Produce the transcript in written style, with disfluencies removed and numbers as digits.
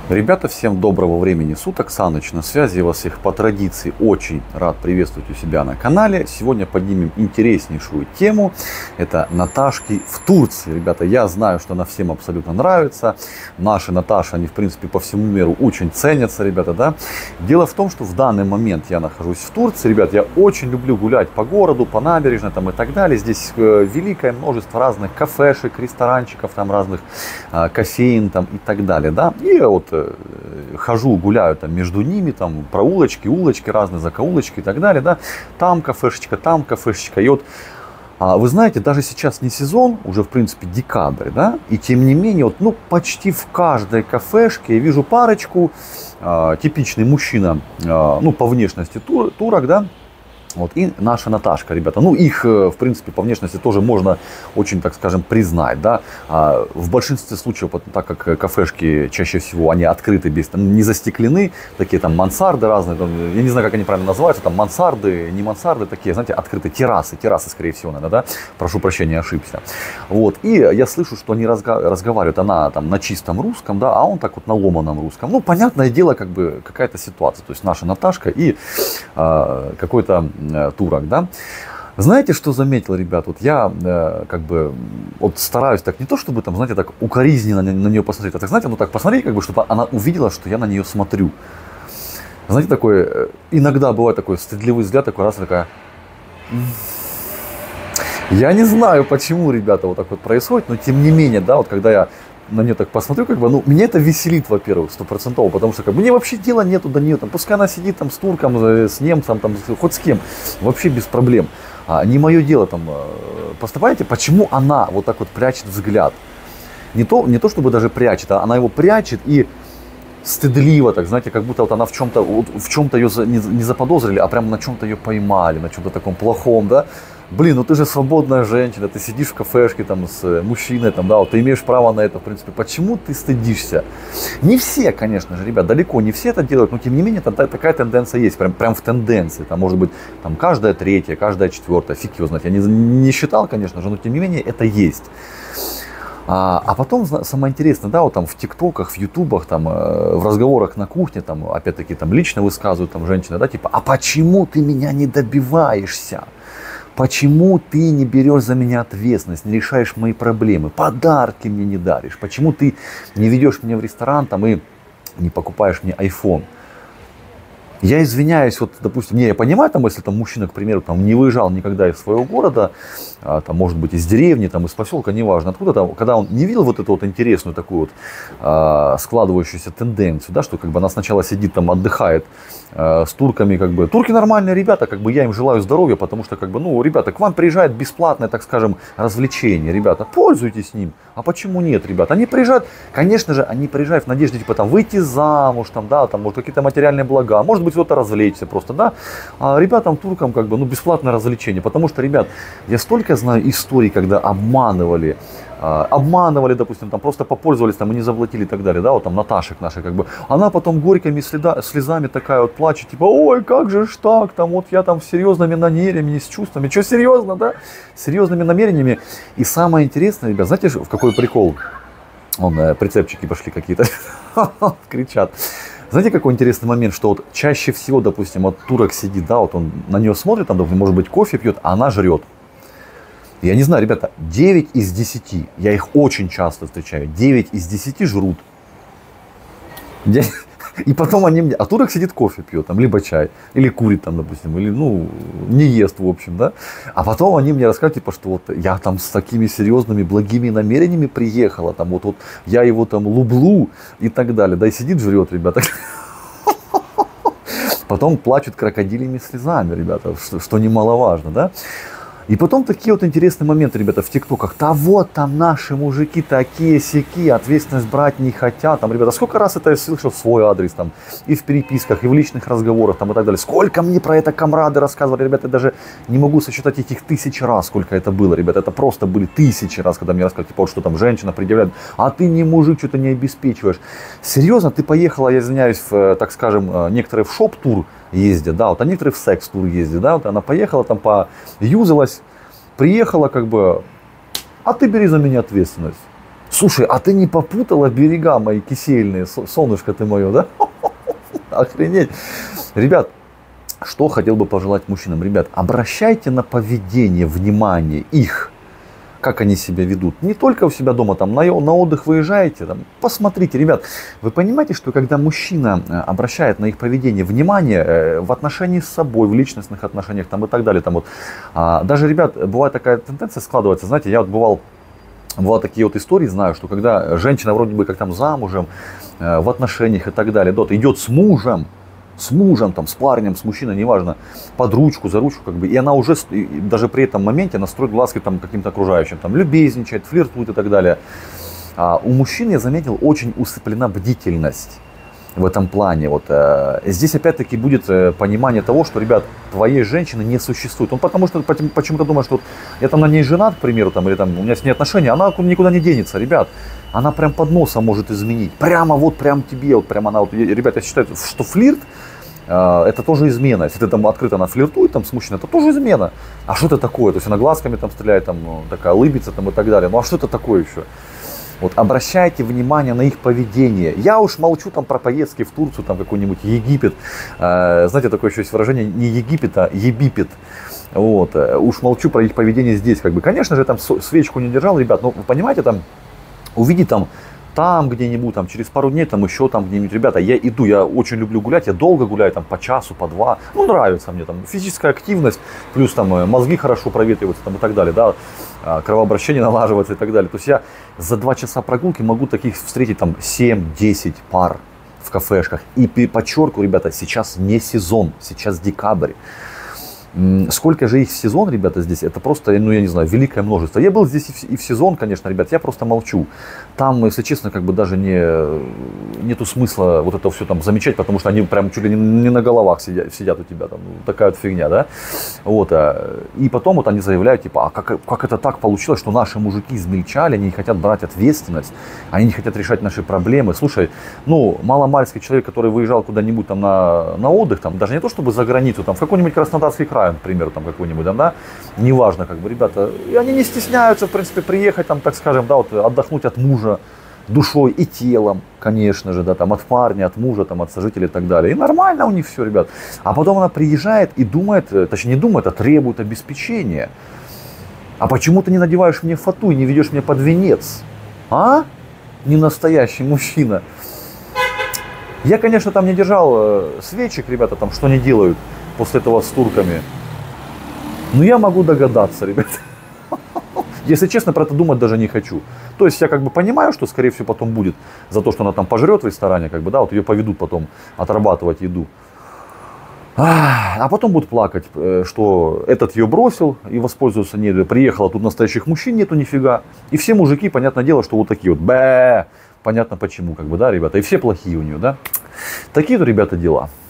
Ребята, всем доброго времени суток. Саныч на связи. Я вас всех по традиции очень рад приветствовать у себя на канале. Сегодня поднимем интереснейшую тему. Это Наташки в Турции. Ребята, я знаю, что она всем абсолютно нравится. Наши Наташи, они в принципе по всему миру очень ценятся, ребята, да. Дело в том, что в данный момент я нахожусь в Турции. Ребят, я очень люблю гулять по городу, по набережной там и так далее. Здесь великое множество разных кафешек, ресторанчиков, там разных кофеин там и так далее, да. И вот хожу, гуляю там между ними, там проулочки, улочки разные, закоулочки и так далее, да. Там кафешечка. И вот, вы знаете, даже сейчас не сезон, уже в принципе декабрь, да, и тем не менее, вот, ну, почти в каждой кафешке я вижу парочку, типичный мужчина, ну, по внешности турок, да. Вот, и наша Наташка, ребята, ну их, в принципе, по внешности тоже можно очень, так скажем, признать, да. В большинстве случаев, вот, так как кафешки чаще всего, они открыты, без, там, не застеклены, такие там мансарды разные, там, я не знаю, как они правильно называются, там мансарды, не мансарды, такие, знаете, открытые террасы, скорее всего, наверное, да, прошу прощения, ошибся. Вот, и я слышу, что они разговаривают, она там на чистом русском, да, а он так вот на ломаном русском. Ну, понятное дело, как бы, какая-то ситуация, то есть наша Наташка и какой-то турок, да. Знаете, что заметил, ребят? Вот я как бы вот стараюсь так не то, чтобы там, знаете, так укоризненно на нее посмотреть, а так, знаете, ну так посмотреть, как бы, чтобы она увидела, что я на нее смотрю. Знаете, такой, иногда бывает такой стыдливый взгляд, такой раз такая. Я не знаю, почему, ребята, вот так вот происходит, но тем не менее, да, вот когда я на нее так посмотрю, как бы, ну, меня это веселит, во-первых, 100%, потому что, как бы, мне вообще дела нету до нее, там, пускай она сидит там с турком, с немцем, там, хоть с кем, вообще без проблем. Не мое дело, там, поступаете, почему она вот так вот прячет взгляд? Не то, чтобы даже прячет, а она его прячет и стыдливо, так, знаете, как будто вот она в чем-то ее не заподозрили, а прямо на чем-то ее поймали, на чем-то таком плохом, да. Блин, ну ты же свободная женщина, ты сидишь в кафешке там с мужчиной, там, да, вот ты имеешь право на это, в принципе. Почему ты стыдишься? Не все, конечно же, ребят, далеко не все это делают, но тем не менее такая тенденция есть, прям в тенденции. Там может быть там каждая третья, каждая четвертая, фиг его знает. Я не считал, конечно же, но тем не менее это есть. А потом, самое интересное, да, вот там в ТикТоках, в Ютубах, там, в разговорах на кухне, там, опять-таки, там, лично высказывают, там, женщины, да, типа, а почему ты меня не добиваешься? Почему ты не берешь за меня ответственность, не решаешь мои проблемы, подарки мне не даришь? Почему ты не ведешь меня в ресторан там, и не покупаешь мне iPhone? Я извиняюсь, вот, допустим, я понимаю, там, если там мужчина, к примеру, там, не выезжал никогда из своего города, там, может быть, из деревни, там, из поселка, неважно откуда, там, когда он не видел вот эту вот интересную такую вот складывающуюся тенденцию, да, что как бы она сначала сидит там, отдыхает с турками, как бы, турки нормальные ребята, как бы я им желаю здоровья, потому что, как бы, ну, ребята, к вам приезжает бесплатное, так скажем, развлечение, ребята, пользуйтесь ним, а почему нет, ребята, они приезжают, конечно же, они приезжают в надежде, типа, там, выйти замуж, там, да, там, может, какие-то материальные блага, может быть, кто-то развлечься просто, да, а ребятам, туркам, как бы, ну, бесплатное развлечение, потому что, ребят, я столько знаю историй, когда обманывали, допустим, там просто попользовались, там и не заплатили и так далее, да, вот там Наташек нашей, как бы, она потом горькими слезами такая вот плачет, типа, ой, как же ж так, там вот я там с серьезными намерениями, с чувствами, что серьезно, да, с серьезными намерениями, и самое интересное, ребят, знаете, в какой прикол, прицепчики пошли какие-то, кричат. Знаете, какой интересный момент, что вот чаще всего, допустим, вот турок сидит, да, вот он на нее смотрит, там, может быть, кофе пьет, а она жрет. Я не знаю, ребята, 9 из 10, я их очень часто встречаю, 9 из 10 жрут. И потом они мне, а турок сидит кофе пьет, там, либо чай, или курит там, допустим, или, ну, не ест, в общем, да. А потом они мне рассказывают, типа, что вот я там с такими серьезными, благими намерениями приехала, там, вот я его там люблю и так далее, да, и сидит, жрет, ребята. Потом плачут крокодилями слезами, ребята, что немаловажно, да. И потом такие вот интересные моменты, ребята, в ТикТоках. Да вот там наши мужики такие-сяки, ответственность брать не хотят. Там, ребята, сколько раз это я слышал в свой адрес, там, и в переписках, и в личных разговорах, там, и так далее. Сколько мне про это камрады рассказывали, ребята, я даже не могу сосчитать этих 1000 раз, сколько это было, ребята. Это просто были 1000 раз, когда мне рассказывали, типа, вот что там женщина предъявляет, а ты не мужик, что-то не обеспечиваешь. Серьезно, ты поехала, я извиняюсь, в, так скажем, некоторые в шоп-тур ездят, да, вот, а некоторые в секс-тур ездят, да, вот она поехала там, поюзалась, приехала, как бы, а ты бери за меня ответственность. Слушай, а ты не попутала берега мои кисельные, солнышко ты мое, да? Охренеть. Ребят, что хотел бы пожелать мужчинам? Ребят, обращайте на поведение внимание их, как они себя ведут. Не только у себя дома, там, на отдых выезжаете, там, посмотрите, ребят. Вы понимаете, что когда мужчина обращает на их поведение внимание в отношении с собой, в личностных отношениях там, и так далее. Там, вот, даже, ребят, бывает такая тенденция складывается. Знаете, я вот бывали такие вот истории, знаю, что когда женщина вроде бы как там замужем, в отношениях и так далее, идет с мужем, там, с парнем, с мужчиной, неважно, под ручку, за ручку, как бы, и она уже, даже при этом моменте, она строит глазки там каким-то окружающим, там, любезничает, флиртует и так далее. А у мужчин, я заметил, очень усыплена бдительность в этом плане. Вот, здесь опять-таки будет понимание того, что, ребят, твоей женщины не существует. Он потому что почему-то думает, что вот я там на ней женат, к примеру, там, или там у меня с ней отношения, она никуда не денется, ребят. Она прям под носом может изменить. Прямо тебе, вот прямо она, вот, ребят, я считаю, что флирт это тоже измена. Если ты там открыто она флиртует там, с мужчиной, это тоже измена. А что это такое? То есть она глазками там стреляет, там, такая улыбится там, и так далее. Ну а что это такое еще? Вот обращайте внимание на их поведение. Я уж молчу там про поездки в Турцию, там какой-нибудь Египет. Знаете, такое еще есть выражение, не Египет, а Ебипет. Вот. Уж молчу про их поведение здесь. Как бы. Конечно же, там свечку не держал, ребят, но вы понимаете, там увидеть там где-нибудь, там, через пару дней, там, еще там где-нибудь, ребята, я иду, я очень люблю гулять, я долго гуляю, там, по часу, по два, ну, нравится мне, там, физическая активность, плюс, там, мозги хорошо проветриваются, там, и так далее, да, кровообращение налаживается и так далее, то есть я за 2 часа прогулки могу таких встретить, там, 7-10 пар в кафешках, и подчеркиваю, ребята, сейчас не сезон, сейчас декабрь. Сколько же их в сезон, ребята, здесь, это просто, ну, я не знаю, великое множество. Я был здесь и в сезон, конечно, ребят, я просто молчу. Там, если честно, как бы даже нету смысла вот это все там замечать, потому что они прям чуть ли не на головах сидят у тебя, там, такая вот фигня, да. Вот, и потом вот они заявляют, типа, а как это так получилось, что наши мужики измельчали, они не хотят брать ответственность, они не хотят решать наши проблемы. Слушай, ну, маломальский человек, который выезжал куда-нибудь там на отдых, там, даже не то чтобы за границу, там, в какой-нибудь Краснодарский край, к примеру, там какой-нибудь, да, неважно, как бы, ребята, и они не стесняются, в принципе, приехать, там, так скажем, да, вот, отдохнуть от мужа душой и телом, конечно же, да, там, от парня, от мужа, там, от сожителя и так далее, и нормально у них все, ребят, а потом она приезжает и думает, точнее, не думает, а требует обеспечения, а почему ты не надеваешь мне фату и не ведешь меня под венец, а? Не настоящий мужчина. Я, конечно, там не держал свечек, ребята, там, что они делают после этого с турками. Но я могу догадаться, ребят. Если честно, про это думать даже не хочу. То есть я как бы понимаю, что скорее всего потом будет за то, что она там пожрет в ресторане, как бы, да, вот ее поведут потом отрабатывать еду. А потом будут плакать, что этот ее бросил и воспользовался ней. Приехала, тут настоящих мужчин нету нифига. И все мужики, понятное дело, что вот такие вот. Понятно почему, как бы, да, ребята. И все плохие у нее, да. Такие-то, ребята, дела.